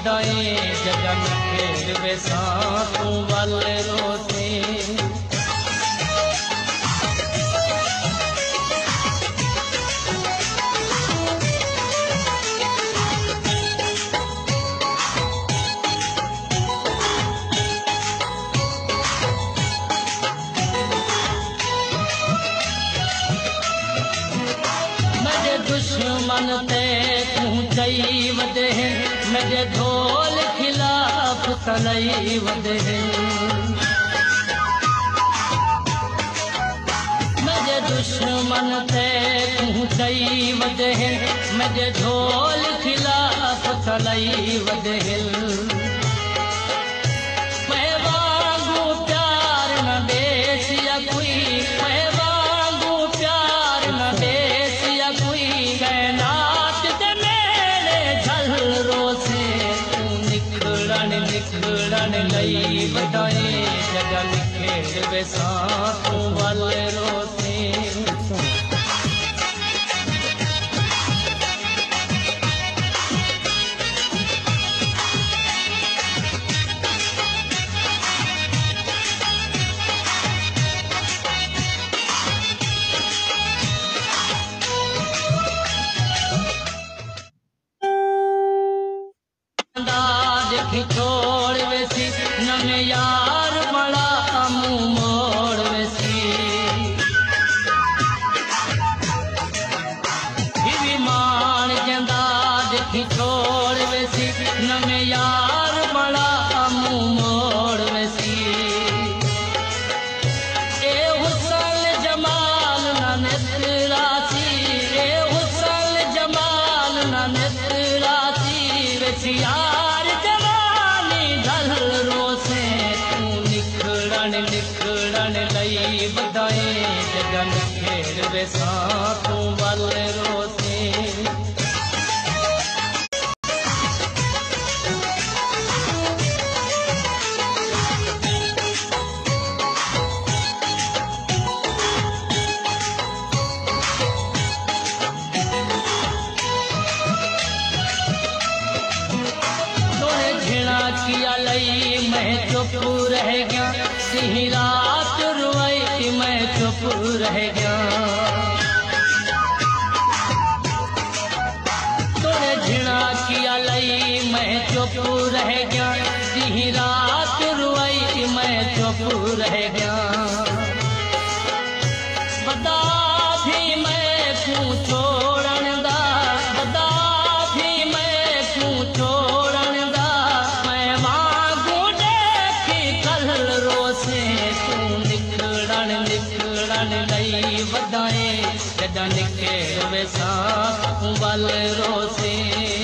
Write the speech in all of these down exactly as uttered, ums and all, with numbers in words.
बधाए जगन खेल वेसा तू वल रोसे दुश्मन ते तू चई वदे मेरे ढोल खिलाफ तलई वदे मेरे दुश्मन ते तू चई वदे मेरे ढोल खिलाफ तलई वदे मैं वांगू प्यार न देसिया कोई मैं वांगू प्यार न देसिया कोई नाच दे मेरे झल रोसे तू निकलण निकलण लई बधाए जगन खेल वेसा तू वल रोसे छोड़ वेसी नने यार बड़ा मुँह मोड़ वेसी भी मान जंदा देखी छोड़ वेसी नने यार बड़ा मुँह मोड़ वेसी ए हुसन जमाल न नेत्रासी ए हुसन जमाल न नेत्रासी वेसी यार निकलण लई बधाए जगन खेल वेसा तू वल रोसे तोहे झिड़ा किया लई मैं चुप रह गया सिंह रात रुई मैं चुप रह गया तोरे झिड़ा किया लई मैं चुप रह गया सिंह रात रुई मैं चुप रह गया बता भी मैं तू छोड़न दा बता भी मैं तू छोड़न दा मैं वांगू देखी कल रोसे निकलण निकलण लई बधाए जगन खेल वेसा तू वल रोसे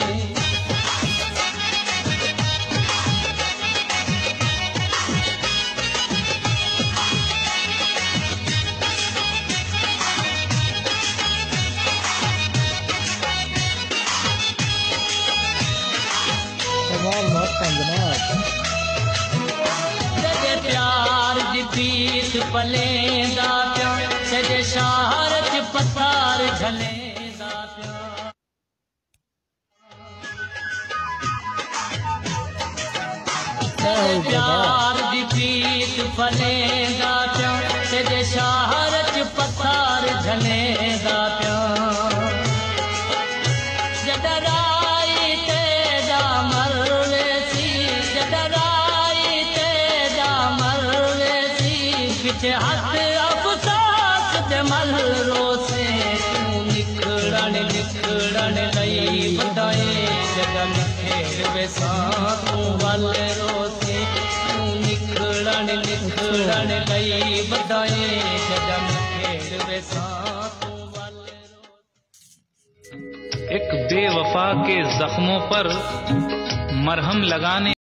प्यार दी पीत पलेंदा प्या सजे शहर च पत्थर झलेंदा प्या प्यार दी पीत पलेंदा प्या सजे शहर च पत्थर झलेंदा प्या जडराई तेजा मरवेसी जडराई तेजा मरवेसी पीछे हाथ अफसास दे मल रोसे तू निकलण निकलण लई बधाए जगन खेल वेसा तू वल रोसे तू निकलण निकलण लई बधाए जगन खेल वेसा तू वल रोसे। एक बेवफा के जख्मों पर मरहम लगाने